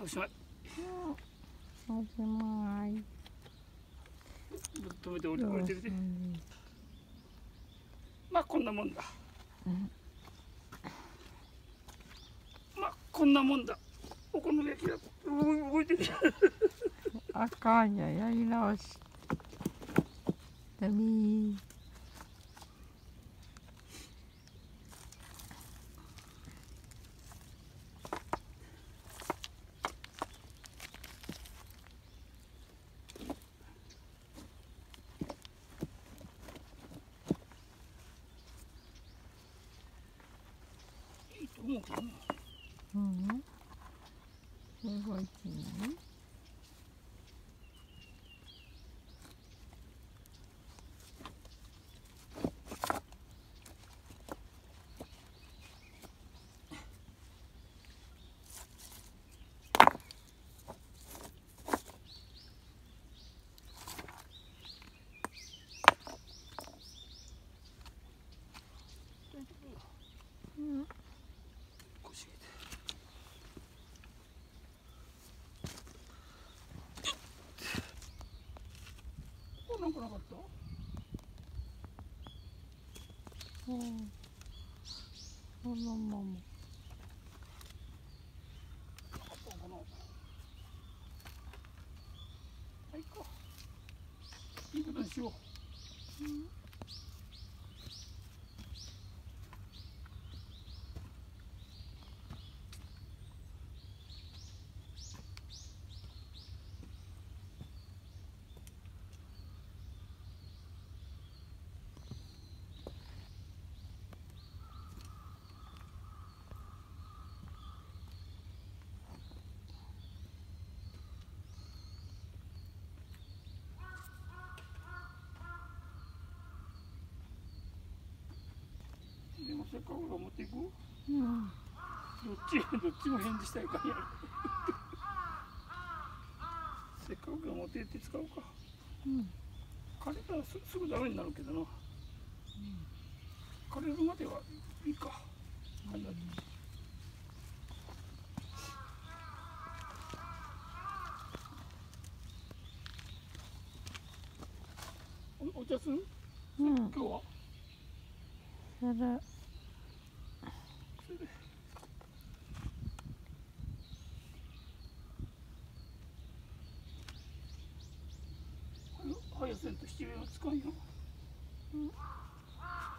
おしまい。 おしまい。 止めて降りてきて。まあこんなもんだ。まあこんなもんだ。お好み焼きが動いてる。 あかんや、やり直し。ダメー。 いいと思うけどな。 うん。すごいきれい。うん。 なんかなかった？ うん。そのまま。 はいか。いいことにしよう。 うん。 でもせっかくが持っていく。 うん。 どっちも返事したいかんやろ。せっかくが持って行って使うか。 うん。 枯れたらすぐダメになるけどな。枯れるまではいいか。お茶する？ うん。 今日は？ それ。 早せんと七味は使うよ。 うん。